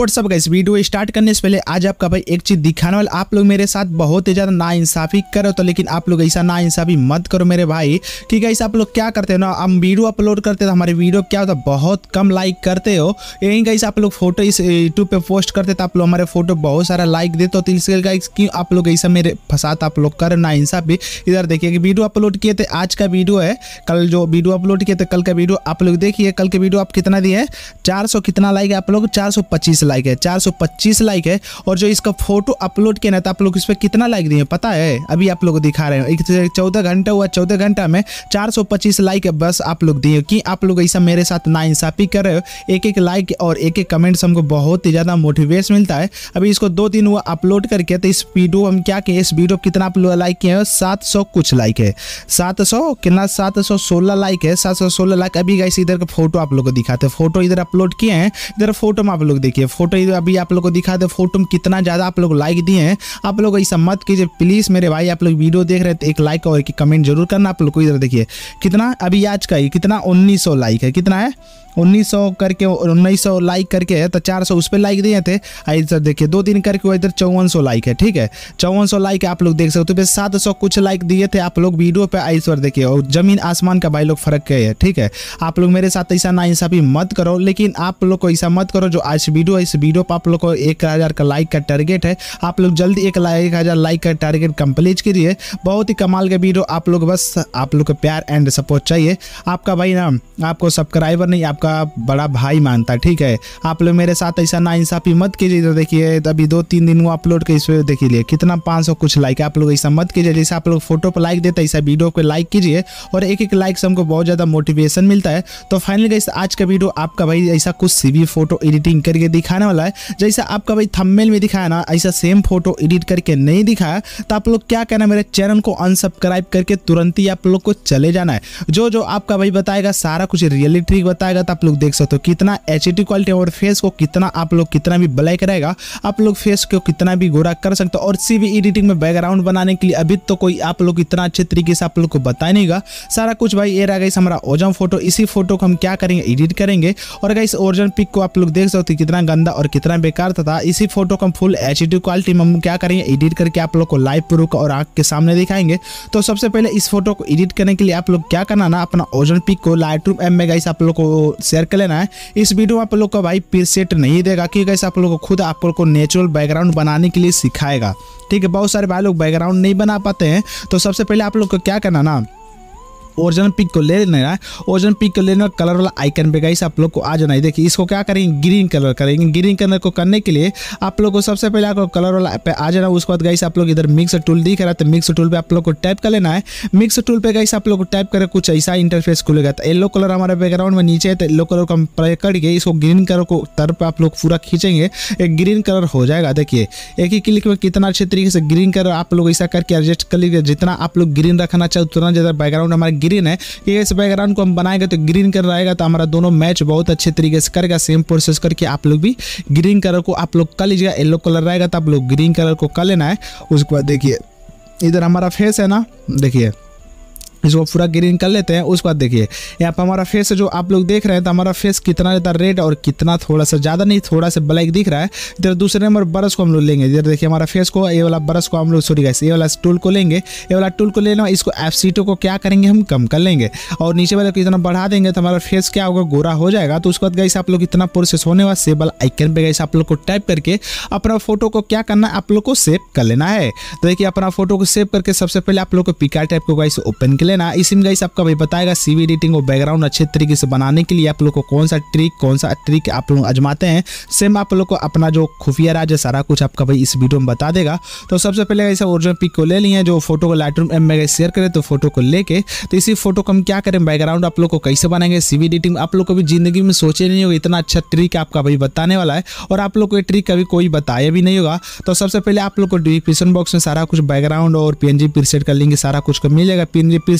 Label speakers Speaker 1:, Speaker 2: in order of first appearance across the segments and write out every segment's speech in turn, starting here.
Speaker 1: WhatsApp guys, video start करने से पहले आज आपका भाई एक चीज दिखाने वाला। आप लोग मेरे साथ बहुत ही ज्यादा नाइंसाफी करो तो, लेकिन आप लोग ऐसा नाइंसाफी मत करो मेरे भाई। कि गाइस आप लोग क्या करते हो ना, हम वीडियो अपलोड करते हैं तो हमारे वीडियो क्या होता है, बहुत कम लाइक करते हो। यही गाइस आप लोग फोटो इस यूट्यूब पे पोस्ट करते तो आप लोग हमारे फोटो बहुत सारा लाइक देते हो। तो इसलिए गाइस क्यों आप लोग ऐसा मेरे साथ आप लोग कर नाइंसाफी। इधर देखिए कि वीडियो अपलोड किए थे, आज का वीडियो है, कल जो वीडियो अपलोड किए थे कल का वीडियो आप लोग देखिए। कल के वीडियो आप कितना दिए है, 400 कितना लाइक है आप लोग, 425 लाइक है, 425 लाइक है। और जो इसका फोटो अपलोड किया ना तो आप लोग इस पर कितना लाइक दिए पता है, अभी आप लोग को दिखा रहे हैं। 14 घंटा हुआ, 14 घंटा में 425 लाइक है बस आप लोग दिए। कि आप लोग ऐसा मेरे साथ नाइंसाफी कर रहे हो। एक एक लाइक और एक एक कमेंट्स हमको बहुत ही ज़्यादा मोटिवेशन मिलता है। अभी इसको 2 दिन हुआ अपलोड करके, तो इस वीडियो हम क्या किए, इस वीडियो कितना आप लोग लाइक किए हैं, 700 कुछ लाइक है, 700 कितना 716 लाइक है, 716 लाइक। अभी गाइस इधर का फोटो आप लोग को दिखाते हैं, फोटो इधर अपलोड किए हैं, इधर फोटो में आप लोग देखिए, फोटो इधर अभी आप लोग को दिखाते हैं, फोटो में कितना ज़्यादा आप लोग लाइक दिए हैं। आप लोग ऐसा मत कीजिए प्लीज़ मेरे भाई। आप लोग वीडियो देख रहे हैं तो एक लाइक और एक कमेंट जरूर करना आप लोग को। इधर देखिए कितना अभी आज का ही कितना 1900 लाइक है, कितना है 1900 करके 1900 लाइक करके है, तो 400 उस पर लाइक दिए थे। इधर देखिए 2 दिन करके इधर 5400 लाइक है, ठीक है 5400 लाइक है आप लोग देख सकते हो। तो 700 कुछ लाइक दिए थे आप लोग वीडियो पे। इस देखिए और जमीन आसमान का भाई लोग फर्क है, ठीक है। आप लोग मेरे साथ ऐसा नाइंसाफी मत करो, लेकिन आप लोग को ऐसा मत करो। जो आज वीडियो इस वीडियो पर आप लोग को 1000 का लाइक का टारगेट है, आप लोग जल्दी 1000 लाइक का टारगेट कंप्लीट कीजिए। बहुत ही कमाल का वीडियो आप लोग, बस आप लोग को प्यार एंड सपोर्ट चाहिए। आपका भाई ना आपको सब्सक्राइबर नहीं, आपका बड़ा भाई मानता है, ठीक है। आप लोग मेरे साथ ऐसा नाइंसाफी मत कीजिए। इधर देखिए अभी 2-3 दिन वो अपलोड के इस पर देखिए लिए कितना 500 कुछ लाइक। आप लोग ऐसा मत कीजिए, जैसे आप लोग फोटो पर लाइक देते हैं ऐसा वीडियो को लाइक कीजिए। और एक एक लाइक से हमको बहुत ज़्यादा मोटिवेशन मिलता है। तो फाइनली गाइस आज का वीडियो आपका भाई ऐसा कुछ CV फोटो एडिटिंग करके दिखाने वाला है। जैसा आपका भाई थंबनेल में दिखाया ना, ऐसा सेम फोटो एडिट करके नहीं दिखाया तो आप लोग क्या करना, मेरे चैनल को अनसब्सक्राइब करके तुरंत ही आप लोग को चले जाना है। जो आपका भाई बताएगा सारा कुछ रियलिटी ट्रिक बताएगा, तो आप लोग देख सकते हो कितना HD क्वालिटी और फेस को कितना आप लोग कितना भी ब्लैक रहेगा, आप लोग फेस को कितना भी गोरा कर सकते हो। और CV एडिटिंग में बैकग्राउंड बनाने के लिए अभी तो कोई आप लोग इतना अच्छे तरीके से आप लोग को बताया नहींगा सारा कुछ भाई। ये रहा गाइस हमारा ओरिजिनल फोटो, इसी फोटो को हम क्या करेंगे एडिट करेंगे। और गाइस ओरिजिनल पिक को आप लोग देख सकते हो कितना गंदा और कितना बेकार था। इसी फोटो को हम फुल HD क्वालिटी में हम क्या करेंगे एडिट करके आप लोग को लाइव प्रूफ और आंख के सामने दिखाएंगे। तो सबसे पहले इस फोटो को एडिट करने के लिए आप लोग क्या करना ना, अपना ओरिजिनल पिक को Lightroom ऐप में गाइस आप लोग को शेयर कर लेना है। इस वीडियो में आप लोग को भाई प्रीसेट नहीं देगा, क्योंकि गाइस आप लोग को खुद आप लोग को नेचुरल बैकग्राउंड बनाने के लिए सिखाएगा, ठीक है। बहुत सारे भाई लोग बैकग्राउंड नहीं बना पाते हैं। तो सबसे पहले आप लोग को क्या करना ना, ओरिजिनल पिक को ले लेना है। ओरिजिनल पिक को लेना, कलर वाला आइकन पे गाइस आप लोग को आ जाना है। देखिए इसको क्या करेंगे, ग्रीन कलर करेंगे। ग्रीन कलर को करने के लिए आप लोग को सबसे पहले आपको कलर वाला पे आ जाना। उसके बाद गाइस आप लोग इधर मिक्स टूल दिख रहा है, तो मिक्स टूल पे आप लोग को टाइप कर लेना है। मिक्स टूल पे गाइस आप लोग को टाइप करके कुछ ऐसा इंटरफेस खुलेगा। तो येलो कलर हमारे बैकग्राउंड में नीचे है, तो येलो कलर को हम करके इसको ग्रीन कलर को तरफ आप लोग पूरा खींचेंगे, एक ग्रीन कलर हो जाएगा। देखिए एक ही क्लिक में कितना अच्छे तरीके से ग्रीन कलर आप लोग ऐसा करके एडजस्ट कर लीजिए। जितना आप लोग ग्रीन रखना चाहे उतना ज़्यादा बैकग्राउंड हमारा ग्रीन है। इस बैकग्राउंड को हम बनाएंगे तो ग्रीन कलर रहेगा, तो हमारा दोनों मैच बहुत अच्छे तरीके से करेगा। सेम प्रोसेस करके आप लोग भी ग्रीन कलर को आप लोग कर लीजिएगा। येलो कलर रहेगा तो आप लोग ग्रीन कलर को कर लेना है। उसके बाद देखिए इधर हमारा फेस है ना, देखिए इसको पूरा ग्रीन कर लेते हैं। उसके बाद देखिए यहाँ पर हमारा फेस जो आप लोग देख रहे हैं, तो हमारा फेस कितना ज़्यादा रेड और कितना थोड़ा सा ज़्यादा नहीं थोड़ा सा ब्लैक दिख रहा है। इधर दूसरे नंबर ब्रश को हम लोग लेंगे। इधर देखिए हमारा फेस को ये वाला ब्रश को हम लोग सॉरी गाइस ये वाला टूल को लेंगे। ये वाला टूल को लेना, इसको F12 को क्या करेंगे हम कम कर लेंगे और नीचे वाले को इतना बढ़ा देंगे तो हमारा फेस क्या होगा, गोरा हो जाएगा। तो उसके बाद गाइस आप लोग इतना प्रोसेस होने वाला सेव वाला आइकन पे गाइस आप लोग को टाइप करके अपना फोटो को क्या करना है, आप लोग को सेव कर लेना है। तो देखिए अपना फोटो को सेव करके सबसे पहले आप लोग को पिकार टाइप को गाइस ओपन कर लेना। इसी में गाइस आपका भाई बताएगा CV एडिटिंग और बैकग्राउंड अच्छे तरीके से बनाने के लिए आप लोग को कौन सा ट्रिक आप लोग आजमाते हैं। सेम आप लोग को अपना जो खुफिया राज है सारा कुछ आपका भाई इस वीडियो में बता देगा। तो सबसे पहले ऐसा ओरिजिनल पिक को ले लिए, जो फोटो को Lightroom ऐप में शेयर करें, तो फोटो को लेके तो इसी फोटो को हम क्या करें, बैकग्राउंड आप लोग को कैसे बनाएंगे CV एडिटिंग। आप लोग को भी जिंदगी में सोचे नहीं होगा इतना अच्छा ट्रिक आपका भाई बताने वाला है, और आप लोग को ये ट्रिक कभी कोई बताया भी नहीं होगा। तो सबसे पहले आप लोग को डिस्क्रिप्शन बॉक्स में सारा कुछ बैकग्राउंड और PNG प्रीसेट का लिंक सारा कुछ को मिल जाएगा। PNG प्रीसेट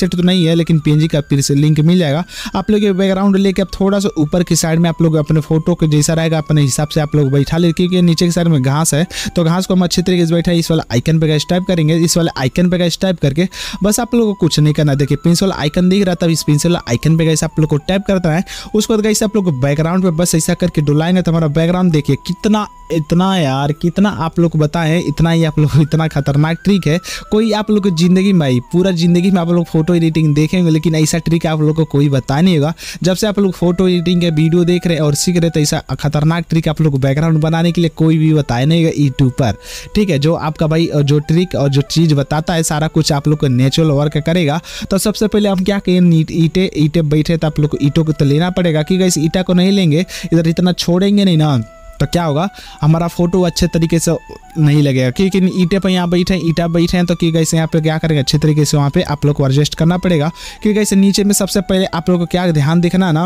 Speaker 1: प्रीसेट तो नहीं है, लेकिन पीएनजी का प्रीसेट लिंक मिल जाएगा। आप लोग बैकग्राउंड लेके आप थोड़ा सा ऊपर की साइड में आप लोग अपने फोटो के जैसा रहेगा अपने हिसाब से आप लोग बैठा ले, क्योंकि नीचे की साइड में घास है तो घास को हम अच्छे तरीके से बैठा इस वाला आइकन पे गाइस टाइप करेंगे। इस वाले आइकन पे गाइस टाइप करके बस आप लोगों को कुछ नहीं करना। देखिए पिंस वाला आइकन दिख रहा था, इस पिंस वाला आइकन पे गाइस आप लोग को टाइप करता है। उसके बाद गाइस आप लोग बैकग्राउंड पे बस ऐसा करके डुलाएंगे तो हमारा बैकग्राउंड देखिए कितना इतना यार कितना आप लोग को बताएं, इतना ही आप लोग इतना खतरनाक ट्रिक है। कोई आप लोग की जिंदगी में पूरा जिंदगी में आप लोग फोटो एडिटिंग देखेंगे, लेकिन ऐसा ट्रिक आप लोग को कोई बता नहीं होगा। जब से आप लोग फोटो एडिटिंग के वीडियो देख रहे और सीख रहे तो ऐसा खतरनाक ट्रिक आप लोग को बैकग्राउंड बनाने के लिए कोई भी बताया नहीं होगा यूट्यूब पर, ठीक है। जो आपका भाई जो ट्रिक और जो चीज़ बताता है सारा कुछ आप लोग को नेचुरल वर्क करेगा। तो सबसे पहले हम क्या कहें, ईंटे बैठे तो आप लोग को ईंटों को तो लेना पड़ेगा, क्योंकि इस ईंटा को नहीं लेंगे इधर इतना छोड़ेंगे नहीं ना तो क्या होगा, हमारा फोटो अच्छे तरीके से नहीं लगेगा। क्योंकि ईंटे पे यहाँ बैठे ईंटा बैठे हैं तो कि गाइस यहाँ पे क्या करेंगे अच्छे तरीके से वहाँ पे आप लोग को एडजस्ट करना पड़ेगा। क्योंकि गाइस नीचे में सबसे पहले आप लोग को क्या ध्यान देखना है ना,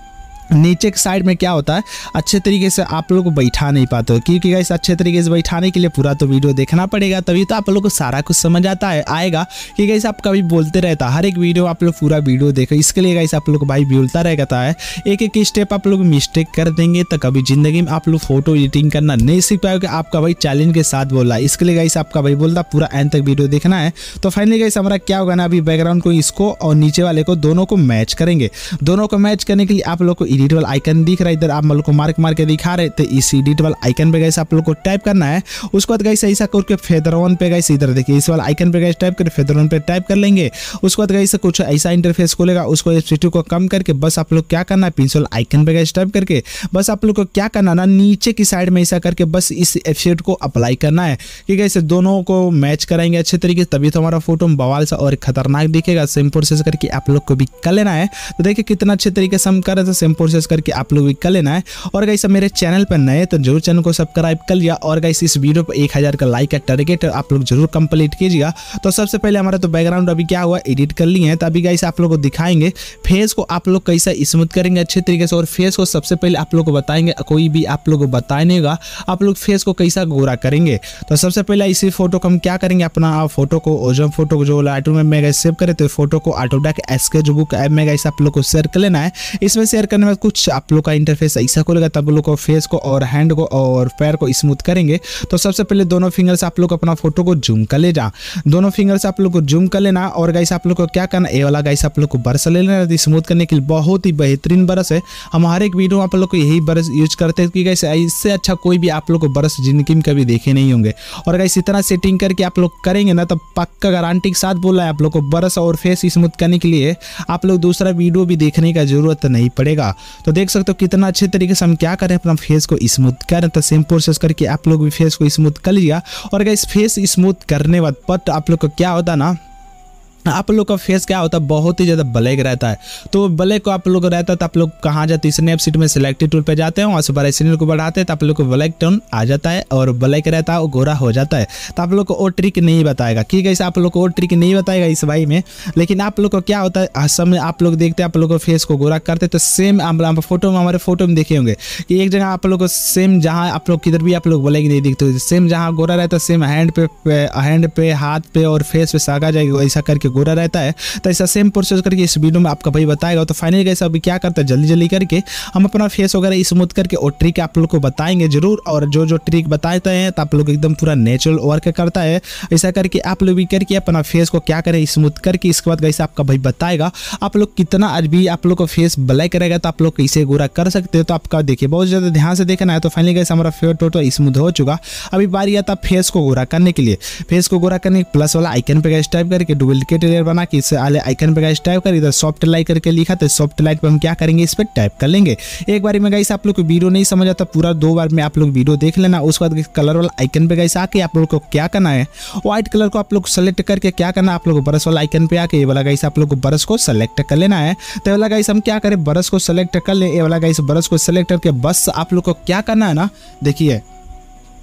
Speaker 1: नीचे के साइड में क्या होता है अच्छे तरीके से आप लोग को बैठा नहीं पाते हो, क्योंकि गाइस अच्छे तरीके से बैठाने के लिए पूरा तो वीडियो देखना पड़ेगा, तभी तो आप लोग को सारा कुछ समझ आता है आएगा। कि गाइस आप कभी बोलते रहता हर एक वीडियो आप लोग पूरा वीडियो देखो, इसके लिए गाइस आप लोग को भाई बोलता रहता है। एक एक स्टेप आप लोग मिस्टेक कर देंगे तो कभी जिंदगी में आप लोग फोटो एडिटिंग करना नहीं सीख पाओगे। आपका भाई चैलेंज के साथ बोल रहा है, इसके लिए गाइस आपका भाई बोलता पूरा एंड तक वीडियो देखना है। तो फाइनली गाइस हमारा क्या होगा ना, अभी बैकग्राउंड को इसको और नीचे वाले को दोनों को मैच करेंगे। दोनों को मैच करने के लिए आप लोग को एडिट वाला आइकन दिख रहा है, इधर आप लोग को मार्क मार के दिखा रहे थे, इस एडिट वाला आइकन पे गाइस आप लोग को टाइप करना है। उसके बाद गाइस ऐसा करके फेदर वन पे गाइस इधर देखिए इस वाला आइकन पे गाइस टाइप कर फेदर वन पे टाइप कर लेंगे। उसके बाद गाइस कुछ ऐसा इंटरफेस खोलेगा, उसको एफ6 को कम करके बस आप लोग क्या करना है, पेंसिल आइकन पे गाइस टाइप करके बस आप लोग को क्या करना ना, नीचे की साइड में ऐसा करके बस इस एफ6 को अप्लाई करना है। कि गाइस दोनों को मैच कराएंगे अच्छे तरीके से, तभी तो हमारा फोटो बवाल सा और खतरनाक दिखेगा। सेम प्रोसेस करके आप लोग को भी कर लेना है। तो देखिए कितना अच्छे तरीके से हम कर रहे थे, सेम प्रोसेस करके आप लोग भी कर लेना है। और गाइस मेरे चैनल पर नए तो जरूर चैनल को सब्सक्राइब कर लिया, और गाइस इस वीडियो पर 1000 का लाइक का टारगेट आप लोग जरूर कंप्लीट कीजिएगा। तो सबसे पहले हमारा तो बैकग्राउंड अभी क्या हुआ एडिट कर लिए हैं, तो अभी गाइस आप लोग को दिखाएंगे फेस को आप लोग कैसा स्मूथ करेंगे अच्छे तरीके से। और फेस को सबसे पहले आप लोग को बताएंगे, कोई भी आप लोग को बताएगा आप लोग फेस को कैसा गोरा करेंगे। तो सबसे पहले इसी फोटो को हम क्या करेंगे, अपना फोटो को ओजम फोटो को जो लाइटरूम में गाइस सेव करे तो फोटो को ऑटोडेस्क स्केच बुक ऐप में गाइस आप लोग को शेयर कर लेना है। इसमें शेयर करने में कुछ आप लोग का इंटरफेस ऐसा खोलेगा, तब लोग को फेस को और हैंड को और पैर को स्मूथ करेंगे। तो सबसे पहले दोनों फिंगर से आप लोग अपना फोटो को जूम कर ले जा, दोनों फिंगर से आप लोग को जूम कर लेना। और गाइस आप लोग को क्या करना, ये वाला गाइस आप लोग को ब्रश ले लेना स्मूथ करने के लिए, बहुत ही बेहतरीन ब्रश है। हम हर एक वीडियो में आप लोग को यही ब्रश यूज करते हैं, कि गाइस इससे अच्छा कोई भी आप लोग को ब्रश जिंदगी में कभी देखे नहीं होंगे। और गाइस इतना सेटिंग करके आप लोग करेंगे ना, तो पक्का गारंटी के साथ बोल रहा है आप लोग को ब्रश और फेस स्मूथ करने के लिए आप लोग दूसरा वीडियो भी देखने का जरूरत नहीं पड़ेगा। तो देख सकते हो कितना अच्छे तरीके से हम क्या करें, अपना फेस को स्मूथ करें। तो सेम प्रोसेस करके आप लोग भी फेस को स्मूथ कर लिया। और गाइस फेस स्मूथ करने बाद बट आप लोग को क्या होता ना, आप लोग का फेस क्या होता है बहुत ही ज़्यादा ब्लैक रहता है। तो ब्लैक को आप लोग रहता है तो आप लोग कहाँ जाते हैं, स्नैपसीड में सिलेक्टेड टूल पे जाते हैं, वहाँ से ब्राइटनेस को बढ़ाते हैं तो आप लोग को ब्लैक टोन आ जाता है और ब्लैक रहता है वो गोरा हो जाता है। तो आप लोग को वो ट्रिक नहीं बताएगा, कि कैसे आप लोग को वो ट्रिक नहीं बताएगा इस भाई में। लेकिन आप लोग को क्या होता है समय आप लोग देखते हैं आप लोग को फेस को गोरा करते तो सेम फोटो में हमारे फोटो में देखे होंगे कि एक जगह आप लोग को सेम जहाँ आप लोग किधर भी आप लोग ब्लैक नहीं दिखते, सेम जहाँ गोरा रहता है सेम हैंड पे हाथ पे और फेस पे सागा जाएगा ऐसा करके गोरा रहता है। तो ऐसा सेम प्रोसेस करके इस वीडियो में आपका भाई बताएगा। तो फाइनली गाइस अभी क्या करता है जल्दी जल्दी करके हम अपना फेस वगैरह स्मूथ करके और ट्रिक आप लोग को बताएंगे जरूर। और जो जो ट्रिक बताते हैं तो आप लोग एकदम पूरा नेचुरल वर्क करता है, ऐसा करके आप लोग भी करके अपना फेस को क्या करें स्मूथ करके। इसके बाद गाइस आपका भाई बताएगा आप लोग कितना आज भी आप लोग को फेस ब्लैक रहेगा तो आप लोग कैसे गोरा कर सकते हो। तो आपका देखिए बहुत ज़्यादा ध्यान से देखना है। तो फाइनली गाइस हमारा फेस तो स्मूथ हो चुका, अभी बारी आता फेस को गोरा करने के लिए। फेस को गोरा करने प्लस वाला आइकन पे गाइस टाइप करके डुप्लीकेट लेयर बना के इस वाले आइकन पे गाइस टाइप कर इधर सॉफ्ट लाइट करके लिखा, तो सॉफ्ट लाइट पे हम क्या करेंगे इस पे टाइप कर लेंगे। एक बार में गाइस आप लोग को वीडियो नहीं समझ आता पूरा 2 बार में आप लोग वीडियो देख लेना। उसके बाद कलर वाला आइकन पे गाइस आके आप लोग को क्या करना है व्हाइट कलर को आप लोग सेलेक्ट करके क्या करना है आप लोग को ब्रश वाला आइकन पे आके ये वाला गाइस आप लोग को ब्रश को सेलेक्ट कर लेना है। तो ये वाला गाइस हम क्या करें ब्रश को सेलेक्ट कर ले, ये वाला गाइस ब्रश को सेलेक्ट करके बस आप लोग को क्या करना है ना देखिए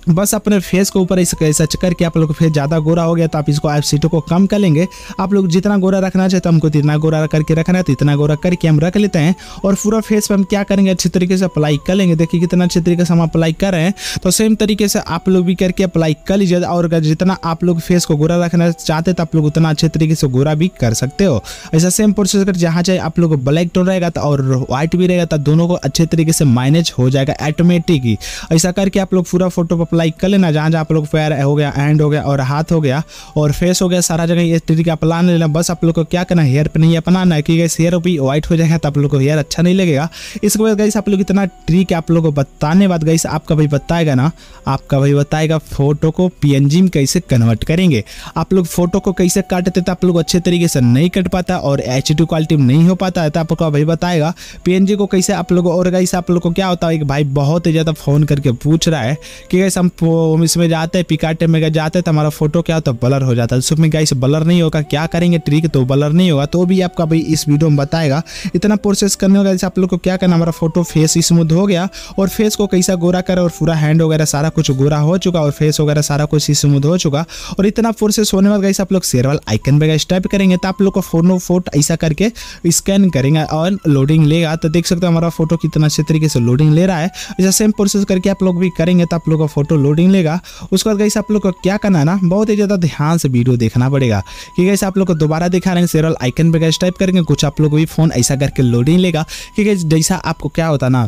Speaker 1: बस अपने फेस के ऊपर ऐसा करके आप लोग का फेस ज़्यादा गोरा हो गया तो आप इसको ऑफसेट को कम कर लेंगे। आप लोग जितना गोरा रखना चाहते हैं हमको इतना गोरा करके रखना है तो इतना गोरा करके हम रख लेते हैं। और पूरा फेस पे हम क्या करेंगे, अच्छी तरीके से अप्लाई कर लेंगे। देखिए कितना अच्छे तरीके से हम अप्लाई कर रहे हैं। तो सेम तरीके से आप लोग भी करके अप्लाई कर लीजिए। और जितना आप लोग फेस को गोरा रखना चाहते हैं तो आप लोग उतना अच्छे तरीके से गोरा भी कर सकते हो। ऐसा सेम प्रोसेस कर जहाँ चाहे आप लोग ब्लैक टोन रहेगा तो और व्हाइट भी रहेगा तो दोनों को अच्छे तरीके से मैनेज हो जाएगा ऑटोमेटिक ही। ऐसा करके आप लोग पूरा फोटो पर अप्लाई कर लेना। जहाँ आप लोग पैर हो गया, हैंड हो गया और हाथ हो गया और फेस हो गया, सारा जगह ये तरीके अपना लेना। बस आप लोग को क्या करना है, हेयर पे नहीं अपनाना है कि गाइस हेयर भी व्हाइट हो जाएगा तो आप लोग को हेयर अच्छा नहीं लगेगा। इसके बाद गाइस आप लोग इतना ट्रिक आप लोग को बताने बाद गाइस आपका भाई बताएगा ना, आपका भाई बताएगा फोटो को PNG में कैसे कन्वर्ट करेंगे। आप लोग फोटो को कैसे काटते तो आप लोग अच्छे तरीके से नहीं कट पाता और HD क्वालिटी में नहीं हो पाता है तो आपका भाई बताएगा PNG को कैसे आप लोग। और गाइस आप लोग को क्या होता है कि भाई बहुत ही ज़्यादा फ़ोन करके पूछ रहा है कि गाइस हम इसमें जाते हैं पिकाटे में जाते हैं तो हमारा फोटो क्या होता है ब्लर हो जाता है। उसमें गाइस ब्लर नहीं होगा, क्या करेंगे ट्रिक तो ब्लर नहीं होगा। तो भी आपका भाई इस वीडियो में बताएगा। इतना प्रोसेस करने होगा जैसे आप लोग को क्या करना, हमारा फोटो फेस स्मूथ हो गया और फेस को कैसा गोरा करे और पूरा हैंड वगैरह सारा कुछ गोरा हो चुका और फेस वगैरह सारा कुछ स्मूथ हो चुका। और इतना प्रोसेस होने बाद गाइस आप लोग शेयर वाला आइकन पे गाइस टाइप करेंगे तो आप लोग को फोटो ऐसा करके स्कैन करेंगे और लोडिंग लेगा। तो देख सकते हो हमारा फोटो कितना अच्छे तरीके से लोडिंग ले रहा है। ऐसा सेम प्रोसेस करके आप लोग भी करेंगे तो आप लोग का फोटो लोडिंग लेगा। उसके बाद गाइस आप लोग को क्या करना है ना, बहुत ही ज़्यादा ध्यान से वीडियो देखना पड़ेगा कि गाइस आप लोग को दोबारा दिखा रहे हैं। शेयर वाला आइकन पे गाइस टाइप करेंगे, कुछ आप लोग भी फ़ोन ऐसा करके लोडिंग लेगा कि गाइस जैसा आपको क्या होता ना,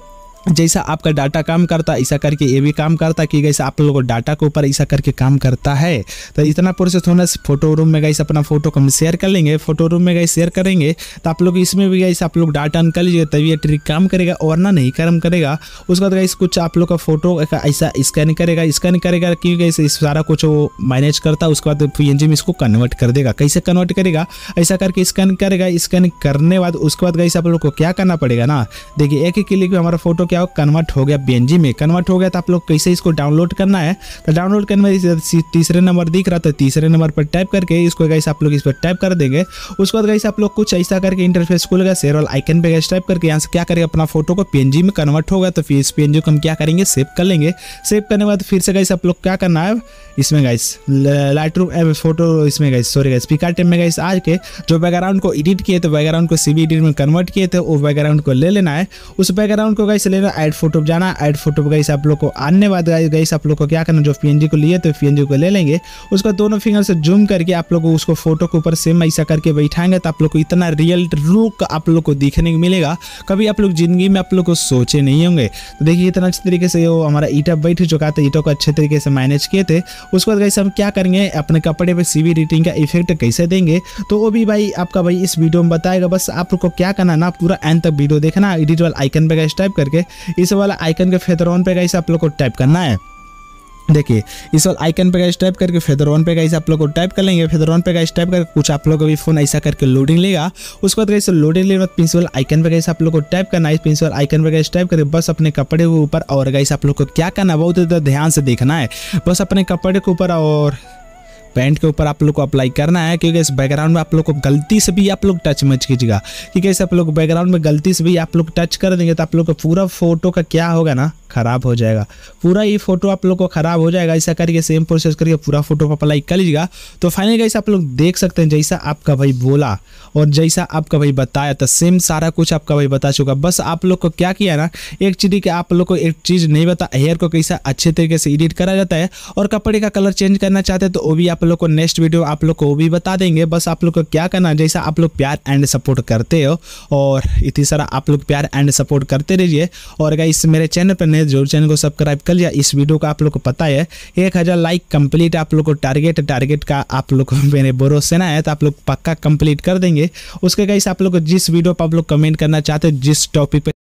Speaker 1: जैसा आपका डाटा काम करता ऐसा करके ये भी काम करता कि गाइस आप लोगों को डाटा के ऊपर ऐसा करके काम करता है। तो इतना प्रोसेस होने से फोटो रूम में गाइस अपना फोटो को हम शेयर कर लेंगे। फोटो रूम में गाइस शेयर करेंगे तो आप लोग इसमें भी गाइस आप लोग डाटा निकाल लीजिए तभी ये ट्रिक काम करेगा और ना नहीं काम करेगा। उसके बाद गाइस कुछ आप लोग का फोटो ऐसा स्कैन करेगा कि गाइस इस सारा कुछ वो मैनेज करता। उसके बाद PNG में इसको कन्वर्ट कर देगा। कैसे कन्वर्ट करेगा, ऐसा करके स्कैन करेगा। स्कैन करने बाद उसके बाद गाइस आप लोग को क्या करना पड़ेगा ना, देखिए एक ही क्लिक में हमारा फोटो क्या कन्वर्ट हो गया, PNG में कन्वर्ट हो गया। तो आप लोग कैसे इसको डाउनलोड करना है, तो डाउनलोड करने में तीसरे नंबर दिख रहा था, तीसरे नंबर पर टाइप करके इसको गाइस आप लोग इस पर टाइप कर देंगे। उसके बाद गाइस आप लोग कुछ ऐसा करके इंटरफेस खुलेगा। शेयर वाला आइकन पे गाइस टाइप करके यहाँ से क्या करेगा, अपना फोटो को PNG में कन्वर्ट होगा तो फिर इस PNG को हम क्या करेंगे, सेव कर लेंगे। सेव करने के बाद फिर से गाइस आप लोग क्या करना है, इसमें गाइस लाइटरूम फोटो इसमें गाइस सॉरी गाइस पिकाटे में गाइस आज के जो बैकग्राउंड को एडिट किए थे, बैकग्राउंड को CV एडिट में कन्वर्ट किए थे, वो बैकग्राउंड को ले लेना है। उस बैकग्राउंड को गाइस लेना, ऐड फोटो जाना, ऐड फोटो गाइस आप लोग को आने बाद गाइस आप लोग को क्या करना, जो PNG को लिए तो PNG को ले लेंगे। उसका दोनों फिंगर से जूम करके आप लोग उसको फोटो के ऊपर सेम ऐसा करके बैठाएंगे तो आप लोग को इतना रियल लुक आप लोग को दिखने को मिलेगा, कभी आप लोग जिंदगी में आप लोग को सोचे नहीं होंगे। तो देखिए इतना अच्छे तरीके से वो हमारा ईटा बैठ चुका था, ईटों को अच्छे तरीके से मैनेज किए थे। उसके बाद गाइस हम क्या करेंगे, अपने कपड़े पे CV एडिटिंग का इफेक्ट कैसे देंगे तो वो भी भाई आपका भाई इस वीडियो में बताएगा। बस आप लोग को क्या करना ना, पूरा एंड तक वीडियो देखना। एडिट वाला आइकन पे गाइस टाइप करके इस वाला आइकन के फेदर ऑन पे गाइस आप लोग को टाइप करना है। देखिए इस वाला आइकन पे गाइस टाइप करके फेदर ऑन पे गाइस आप लोग को टाइप कर लेंगे। फेदर ऑन पे गाइस टाइप करके कुछ आप लोग भी फोन ऐसा करके लोडिंग लेगा। उसके बाद गाइस लोडिंग लेने बाद प्रिंसिपल आइकन पे गाइस आप लोग को टाइप करना है। प्रिंसिपल आइकन पे गाइस टाइप करके बस अपने कपड़े के ऊपर और गाइस आप लोग को क्या करना, बहुत ध्यान से देखना है। बस अपने कपड़े के ऊपर और पैंट के ऊपर आप लोग को अप्लाई करना है, क्योंकि इस बैकग्राउंड में आप लोग को गलती से भी आप लोग टच मत कीजिएगा। क्योंकि ऐसे आप लोग बैकग्राउंड में गलती से भी आप लोग टच कर देंगे तो आप लोग का पूरा फोटो का क्या होगा ना, खराब हो जाएगा। पूरा ये फोटो आप लोग को खराब हो जाएगा। ऐसा करके सेम प्रोसेस करके पूरा फोटो पर अप्लाई कर लीजिएगा। तो फाइनली गाइस आप लोग देख सकते हैं जैसा आपका भाई बोला और जैसा आपका भाई बताया था सेम सारा कुछ आपका भाई बता चुका। बस आप लोग को क्या किया ना, एक चीज़ कि आप लोग को एक चीज़ नहीं बता, हेयर को कैसा अच्छे तरीके से एडिट करा जाता है और कपड़े का कलर चेंज करना चाहते हैं तो वो भी आप लोग को नेक्स्ट वीडियो आप लोग को वो भी बता देंगे। बस आप लोग को क्या करना, जैसा आप लोग प्यार एंड सपोर्ट करते हो और इतनी सारा आप लोग प्यार एंड सपोर्ट करते रहिए। और गाइस मेरे चैनल पर नए जरूर चैनल को सब्सक्राइब कर लिया। इस वीडियो का आप लोग को पता है 1000 लाइक कंप्लीट आप लोग को टारगेट का आप लोग को मेरे भरोसे ना है तो आप लोग पक्का कंप्लीट कर देंगे। उसके गाइस आप लोग को जिस वीडियो पर आप लोग कमेंट करना चाहते हो, जिस टॉपिक पे